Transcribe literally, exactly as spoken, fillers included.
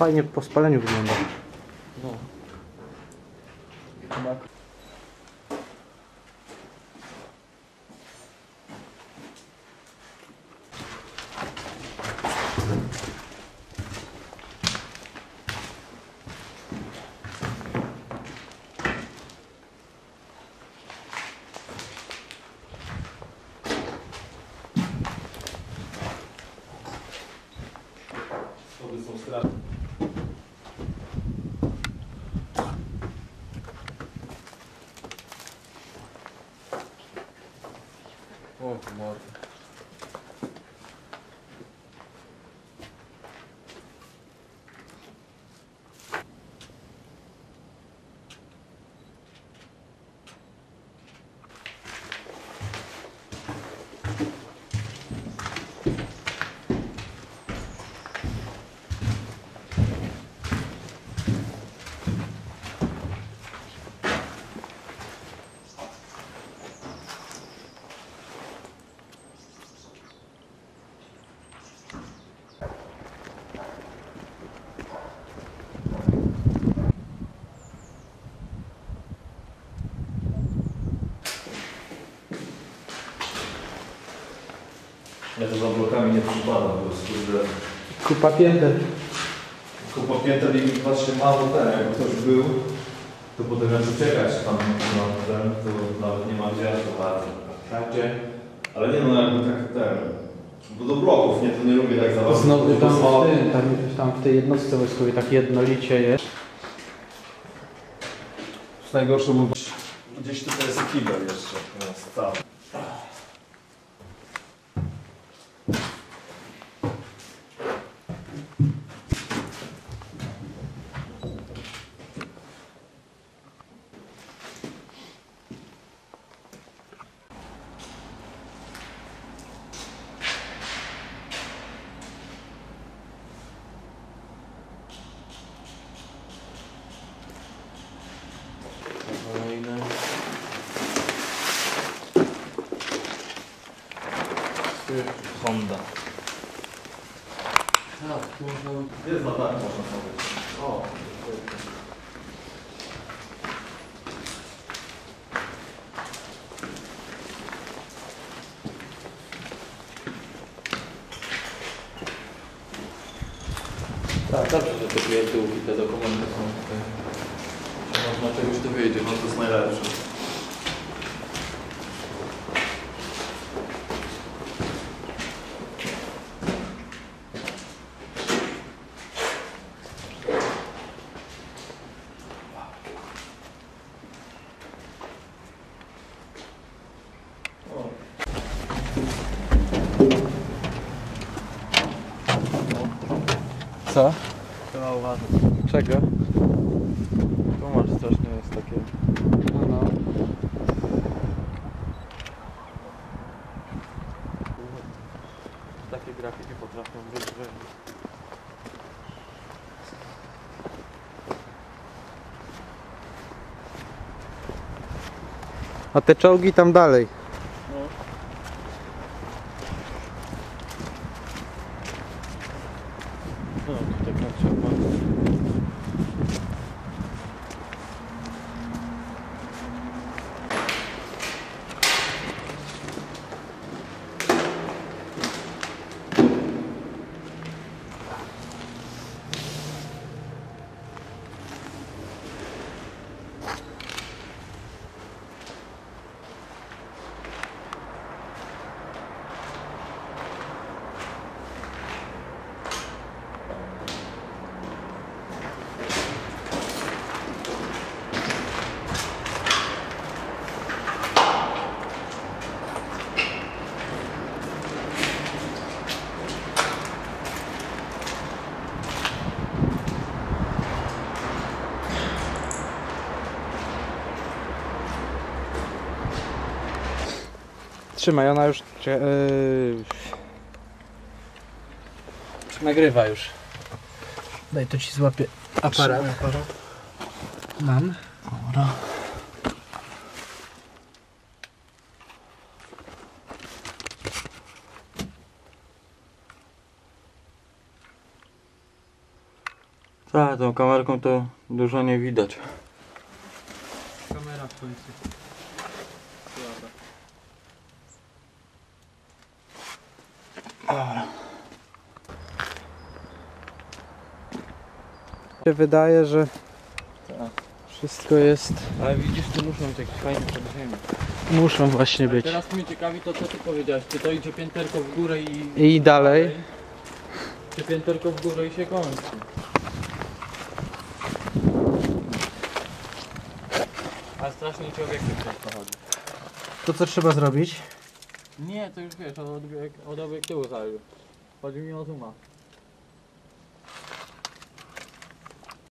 fajnie po spaleniu wygląda. No. Schody są straszne. O, mordę. Ja to za blokami nie przypadam, bo jest kurde... Kupa pięter. Kupa pięter i właśnie mało ten, jakby ktoś był, to potem jak uciekać tam na ten, to nawet nie ma gdzie aż to bardzo. Gdzie? Ale nie no, jakby tak ten... Bo do bloków, nie, to nie lubię tak za Znowu tam, w tym, tam, tam w tej jednostce wojskowej tak jednolicie jest. Najgorsze był... Gdzieś tutaj jest kibel jeszcze, jest cały. Kolejne. Honda. Tak, tu można... Jest na tak, można sobie. O, tak, dobrze, że te pierdółki, te dokumenty są tutaj. Można czegoś dowiedzieć, no to jest najlepsze. Co? Trzeba uważać. Czego? Tu masz strasznie jest takie... No, no. Takie grafiki potrafią być, że... A te czołgi tam dalej. No. No, tutaj tak trzeba. Trzymaj, ona już yy... nagrywa już. Daj, to ci złapię aparat. aparat. Mam. Dobra. Tak, tą kamerką to dużo nie widać. Kamera w końcu. Się wydaje, że wszystko jest... Ale widzisz, tu muszą być jakieś fajne przedziemy. Muszą właśnie być. Teraz mnie ciekawi to, co ty powiedziałeś. Czy to idzie pięterko w górę i... I dalej. Czy pięterko w górę i się kończy? A strasznie ci obiektyw często chodzi. To co trzeba zrobić? Nie, to już wiesz, od, obiek- od obiektywu zależy. Chodzi mi o zooma.